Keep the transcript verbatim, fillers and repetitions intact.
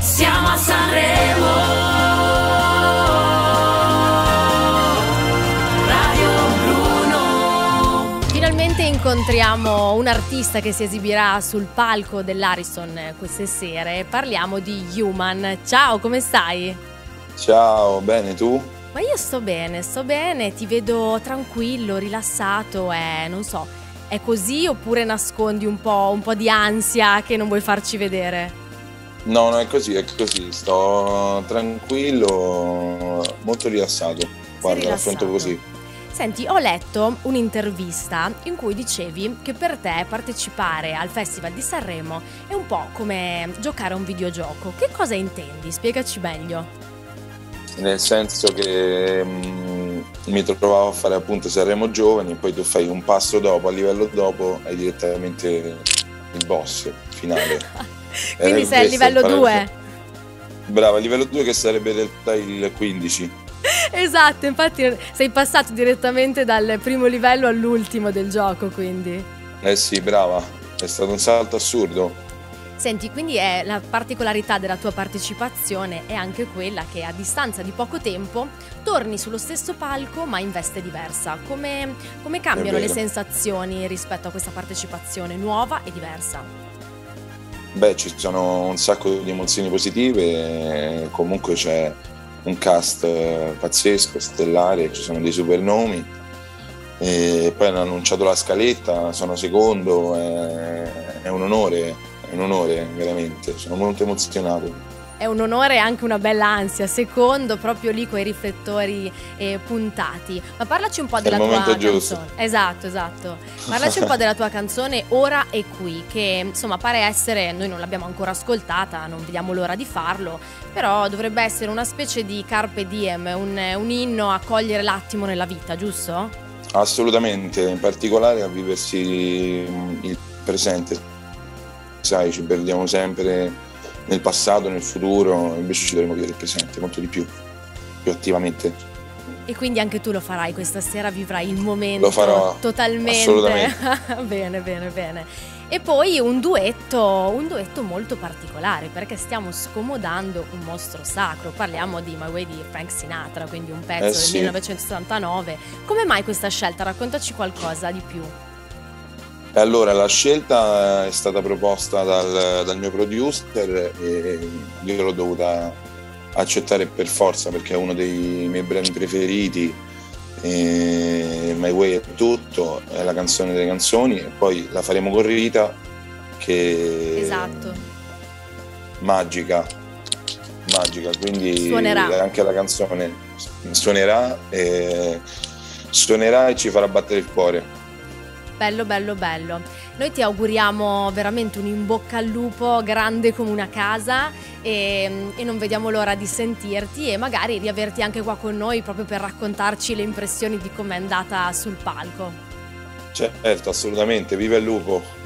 Siamo a Sanremo, Radio Bruno. Finalmente incontriamo un artista che si esibirà sul palco dell'Ariston queste sere. Parliamo di Human. Ciao, come stai? Ciao, bene, tu? Ma io sto bene, sto bene, ti vedo tranquillo, rilassato e non so, è così oppure nascondi un po', un po' di ansia che non vuoi farci vedere? No, no, è così, è così, sto tranquillo, molto rilassato. Guarda, l'affronto così. Senti, ho letto un'intervista in cui dicevi che per te partecipare al Festival di Sanremo è un po' come giocare a un videogioco. Che cosa intendi? Spiegaci meglio. Nel senso che mh, mi trovavo a fare appunto Sanremo Giovani e poi tu fai un passo dopo, a livello dopo, hai direttamente il boss finale. Quindi sei a livello due. Brava, a livello due che sarebbe in realtà il quindici. Esatto, infatti sei passato direttamente dal primo livello all'ultimo del gioco, quindi. Eh sì, brava, è stato un salto assurdo. Senti, quindi è la particolarità della tua partecipazione è anche quella che a distanza di poco tempo torni sullo stesso palco ma in veste diversa. Come, come cambiano le sensazioni rispetto a questa partecipazione nuova e diversa? Beh, ci sono un sacco di emozioni positive, comunque c'è un cast pazzesco, stellare, ci sono dei super nomi e poi hanno annunciato la scaletta, sono secondo, è, è un onore, è un onore veramente, sono molto emozionato. È un onore e anche una bella ansia, secondo proprio lì coi riflettori eh, puntati. Ma parlaci un po' della tua canzone. Giusto. Esatto, esatto. Parlaci un po' della tua canzone Ora e Qui, che insomma pare essere, noi non l'abbiamo ancora ascoltata, non vediamo l'ora di farlo, però dovrebbe essere una specie di carpe diem, un, un inno a cogliere l'attimo nella vita, giusto? Assolutamente, in particolare a viversi il presente. Sai, ci perdiamo sempre nel passato, nel futuro, invece ci dovremo vivere il presente molto di più, più attivamente. E quindi anche tu lo farai questa sera, vivrai il momento. Lo farò totalmente. Assolutamente. Bene, bene, bene. E poi un duetto, un duetto molto particolare, perché stiamo scomodando un mostro sacro. Parliamo di My Way di Frank Sinatra, quindi un pezzo eh del sì. millenovecentosettantanove. Come mai questa scelta? Raccontaci qualcosa di più. Allora, la scelta è stata proposta dal, dal mio producer e io l'ho dovuta accettare per forza perché è uno dei miei brani preferiti. E My Way è tutto, è la canzone delle canzoni e poi la faremo con Rita che esatto. magica, magica, quindi suonerà. Anche la canzone suonerà e, suonerà e ci farà battere il cuore. Bello, bello, bello. Noi ti auguriamo veramente un in bocca al lupo grande come una casa e, e non vediamo l'ora di sentirti e magari di averti anche qua con noi proprio per raccontarci le impressioni di com'è andata sul palco. Certo, assolutamente, viva il lupo!